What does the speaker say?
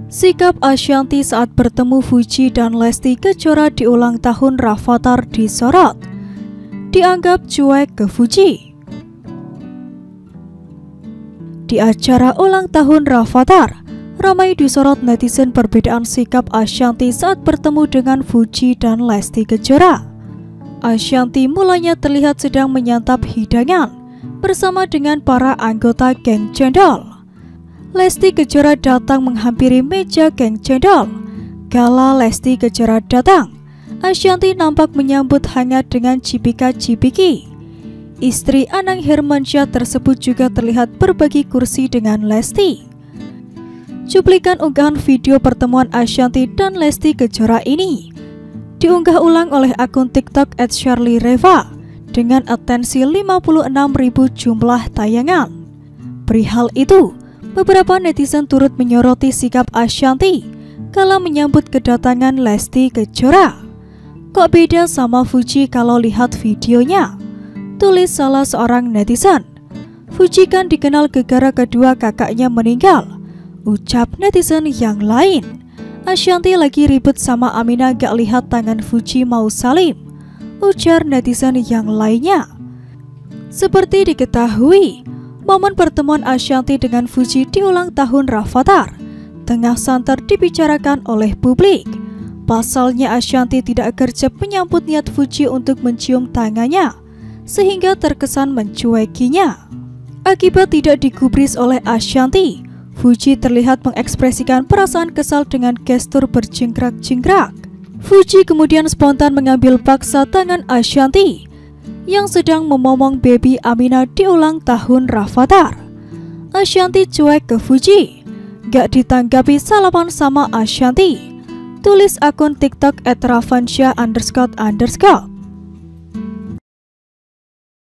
Sikap Ashanty saat bertemu Fuji dan Lesti Kejora di ulang tahun Rafattar disorot. Dianggap cuek ke Fuji. Di acara ulang tahun Rafattar, ramai disorot netizen perbedaan sikap Ashanty saat bertemu dengan Fuji dan Lesti Kejora. Ashanty mulanya terlihat sedang menyantap hidangan bersama dengan para anggota geng cendol. Lesti Kejora datang menghampiri meja geng cendol. Kala Lesti Kejora datang, Ashanty nampak menyambut hangat dengan cipika-cipiki. Istri Anang Hermansyah tersebut juga terlihat berbagi kursi dengan Lesti. Cuplikan unggahan video pertemuan Ashanty dan Lesti Kejora ini diunggah ulang oleh akun TikTok @charliereva dengan atensi 56.000 jumlah tayangan. Perihal itu, beberapa netizen turut menyoroti sikap Ashanty kala menyambut kedatangan Lesti Kejora. Kok beda sama Fuji kalau lihat videonya? Tulis salah seorang netizen. Fuji kan dikenal gegara kedua kakaknya meninggal, ucap netizen yang lain. Ashanty lagi ribut sama Aminah gak lihat tangan Fuji mau salim, ujar netizen yang lainnya. Seperti diketahui, momen pertemuan Ashanty dengan Fuji di ulang tahun Rafattar tengah santer dibicarakan oleh publik. Pasalnya Ashanty tidak gercep menyambut niat Fuji untuk mencium tangannya, sehingga terkesan mencuekinya. Akibat tidak digubris oleh Ashanty, Fuji terlihat mengekspresikan perasaan kesal dengan gestur berjingkrak-jingkrak. Fuji kemudian spontan mengambil paksa tangan Ashanty yang sedang memomong baby Aminah di ulang tahun Rafattar. Ashanty cuek ke Fuji, gak ditanggapi salaman sama Ashanty, tulis akun TikTok @rafansyah__.